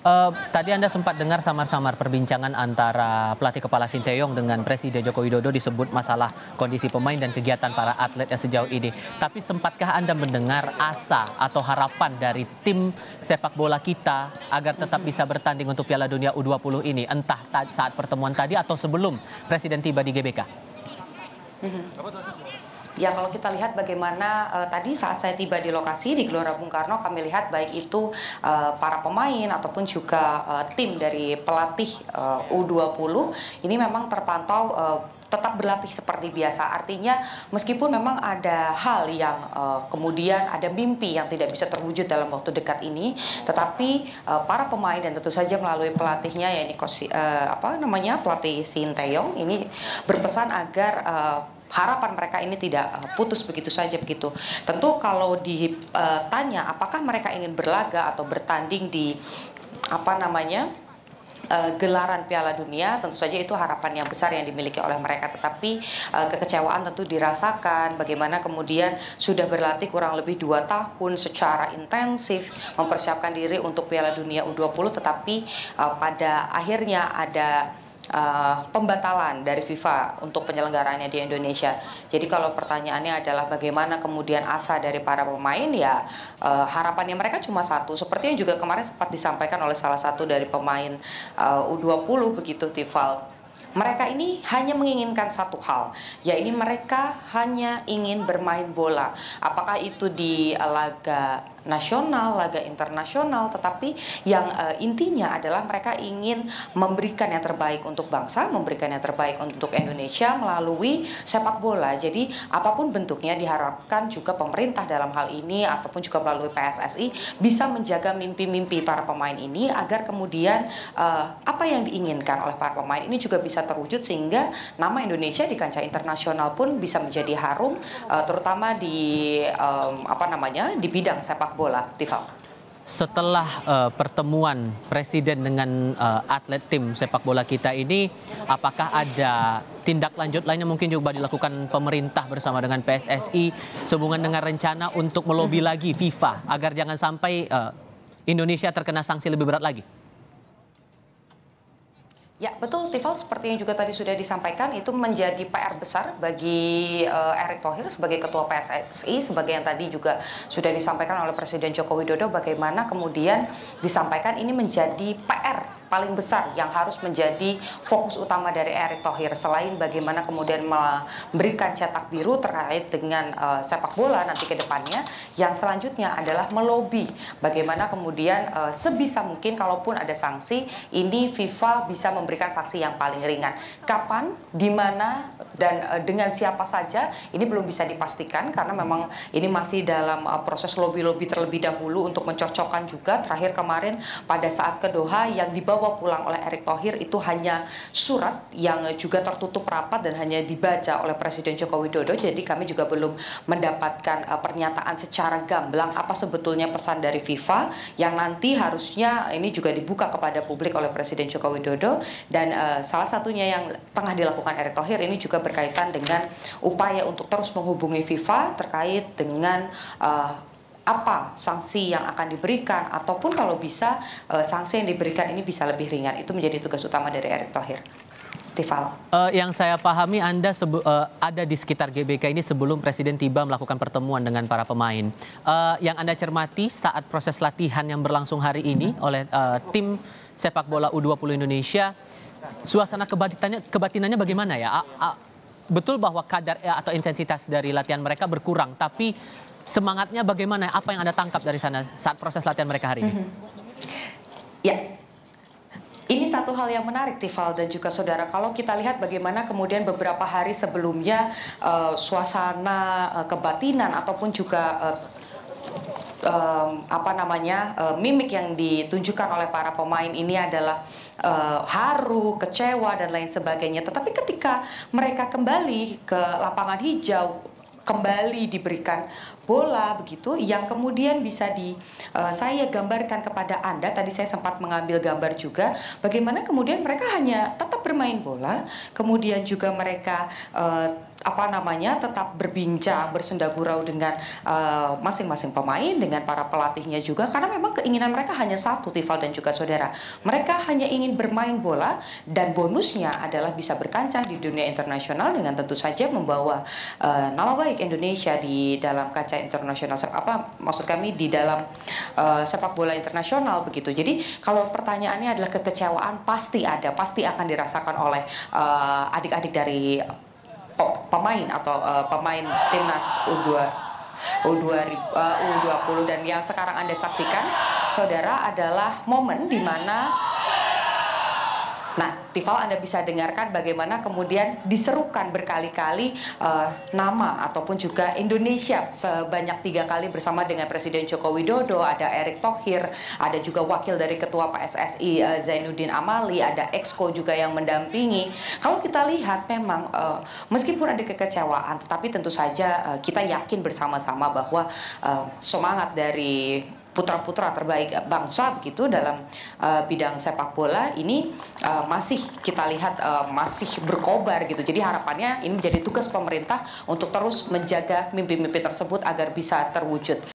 Tadi Anda sempat dengar samar-samar perbincangan antara pelatih kepala Sinteyong dengan Presiden Joko Widodo disebut masalah kondisi pemain dan kegiatan para atlet yang sejauh ini. Tapi sempatkah Anda mendengar asa atau harapan dari tim sepak bola kita agar tetap bisa bertanding untuk Piala Dunia U20 ini? Entah saat pertemuan tadi atau sebelum Presiden tiba di GBK? Ya, kalau kita lihat bagaimana tadi saat saya tiba di lokasi di Gelora Bung Karno, kami lihat baik itu para pemain ataupun juga tim dari pelatih U20 ini memang terpantau tetap berlatih seperti biasa. Artinya meskipun memang ada hal yang kemudian ada mimpi yang tidak bisa terwujud dalam waktu dekat ini, tetapi para pemain dan tentu saja melalui pelatihnya yakni pelatih Sinteyong ini berpesan agar harapan mereka ini tidak putus begitu saja begitu. Tentu kalau ditanya apakah mereka ingin berlaga atau bertanding di gelaran Piala Dunia, tentu saja itu harapan yang besar yang dimiliki oleh mereka. Tetapi kekecewaan tentu dirasakan bagaimana kemudian sudah berlatih kurang lebih 2 tahun secara intensif mempersiapkan diri untuk Piala Dunia U20, tetapi pada akhirnya ada pembatalan dari FIFA untuk penyelenggaraannya di Indonesia. Jadi kalau pertanyaannya adalah bagaimana kemudian asa dari para pemain, ya harapannya mereka cuma satu, seperti yang juga kemarin sempat disampaikan oleh salah satu dari pemain U20 begitu, Tifal. Mereka ini hanya menginginkan satu hal, yaitu mereka hanya ingin bermain bola. Apakah itu di laga nasional, laga internasional, tetapi yang intinya adalah mereka ingin memberikan yang terbaik untuk bangsa, memberikan yang terbaik untuk Indonesia melalui sepak bola. Jadi apapun bentuknya diharapkan juga pemerintah dalam hal ini ataupun juga melalui PSSI bisa menjaga mimpi-mimpi para pemain ini agar kemudian apa yang diinginkan oleh para pemain ini juga bisa terwujud, sehingga nama Indonesia di kancah internasional pun bisa menjadi harum, terutama di di bidang sepak bola, Tifal. Setelah pertemuan Presiden dengan atlet tim sepak bola kita ini, apakah ada tindak lanjut lainnya mungkin juga dilakukan pemerintah bersama dengan PSSI sehubungan dengan rencana untuk melobi lagi FIFA agar jangan sampai Indonesia terkena sanksi lebih berat lagi? Ya, betul, Tifal, seperti yang juga tadi sudah disampaikan, itu menjadi PR besar bagi Erick Thohir sebagai Ketua PSSI, sebagai yang tadi juga sudah disampaikan oleh Presiden Joko Widodo, bagaimana kemudian disampaikan ini menjadi PR paling besar yang harus menjadi fokus utama dari Erick Thohir, selain bagaimana kemudian memberikan cetak biru terkait dengan sepak bola nanti ke depannya. Yang selanjutnya adalah melobi bagaimana kemudian sebisa mungkin kalaupun ada sanksi, ini FIFA bisa memberikan sanksi yang paling ringan. Kapan, di mana, dan dengan siapa saja ini belum bisa dipastikan karena memang ini masih dalam proses lobby-lobby terlebih dahulu untuk mencocokkan juga. Terakhir kemarin pada saat ke Doha yang dibawa pulang oleh Erick Thohir itu hanya surat yang juga tertutup rapat dan hanya dibaca oleh Presiden Joko Widodo. Jadi kami juga belum mendapatkan pernyataan secara gamblang apa sebetulnya pesan dari FIFA yang nanti harusnya ini juga dibuka kepada publik oleh Presiden Joko Widodo. Dan salah satunya yang tengah dilakukan Erick Thohir ini juga berkaitan dengan upaya untuk terus menghubungi FIFA terkait dengan apa sanksi yang akan diberikan, ataupun kalau bisa sanksi yang diberikan ini bisa lebih ringan. Itu menjadi tugas utama dari Erick Thohir. Tifal. Yang saya pahami Anda ada di sekitar GBK ini sebelum Presiden tiba melakukan pertemuan dengan para pemain. Yang Anda cermati saat proses latihan yang berlangsung hari ini oleh tim sepak bola U20 Indonesia, suasana kebatinannya bagaimana ya? Betul bahwa kadar atau intensitas dari latihan mereka berkurang, tapi semangatnya bagaimana? Apa yang Anda tangkap dari sana saat proses latihan mereka hari ini? Ya, ini satu hal yang menarik, Tifal dan juga saudara. Kalau kita lihat bagaimana kemudian beberapa hari sebelumnya suasana kebatinan ataupun juga mimik yang ditunjukkan oleh para pemain ini adalah haru, kecewa dan lain sebagainya. Tetapi ketika mereka kembali ke lapangan hijau, kembali diberikan bola begitu yang kemudian bisa saya gambarkan kepada Anda. Tadi saya sempat mengambil gambar juga bagaimana kemudian mereka hanya tetap bermain bola, kemudian juga mereka tetap berbincang, bersenda gurau dengan masing-masing pemain, dengan para pelatihnya juga, karena memang keinginan mereka hanya satu, Tifal dan juga saudara. Mereka hanya ingin bermain bola dan bonusnya adalah bisa berkancah di dunia internasional dengan tentu saja membawa nama baik Indonesia di dalam kancah internasional. Maksud kami di dalam sepak bola internasional begitu. Jadi kalau pertanyaannya adalah kekecewaan, pasti ada, pasti akan dirasakan oleh adik-adik dari pemain atau pemain timnas U20 dan yang sekarang Anda saksikan saudara adalah momen di mana Tifal, Anda bisa dengarkan bagaimana kemudian diserukan berkali-kali nama ataupun juga Indonesia sebanyak 3 kali bersama dengan Presiden Joko Widodo, ada Erick Thohir, ada juga wakil dari Ketua PSSI Zainuddin Amali, ada Exco juga yang mendampingi. Kalau kita lihat memang meskipun ada kekecewaan, tetapi tentu saja kita yakin bersama-sama bahwa semangat dari putra-putra terbaik bangsa begitu dalam bidang sepak bola ini masih kita lihat masih berkobar gitu. Jadi harapannya ini menjadi tugas pemerintah untuk terus menjaga mimpi-mimpi tersebut agar bisa terwujud.